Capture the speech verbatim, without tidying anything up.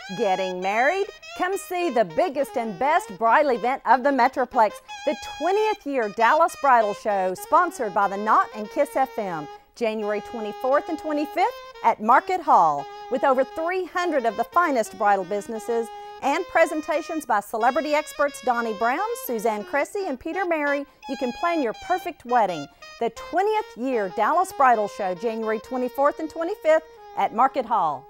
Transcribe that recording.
Getting married? Come see the biggest and best bridal event of the Metroplex, the twentieth year Dallas Bridal Show, sponsored by the Knot and Kiss F M, January twenty-fourth and twenty-fifth at Market Hall, with over three hundred of the finest bridal businesses and presentations by celebrity experts Donnie Brown, Suzanne Cressy, and Peter Mary. You can plan your perfect wedding. The twentieth year Dallas Bridal Show, January twenty-fourth and twenty-fifth at Market Hall.